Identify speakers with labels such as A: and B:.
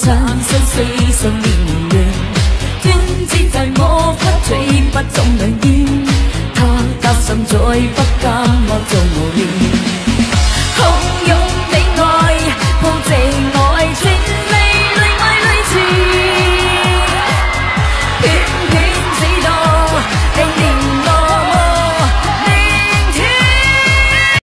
A: 产生水生命源，天之在我不吹不总能煙，他擔心再不甘我做無聊。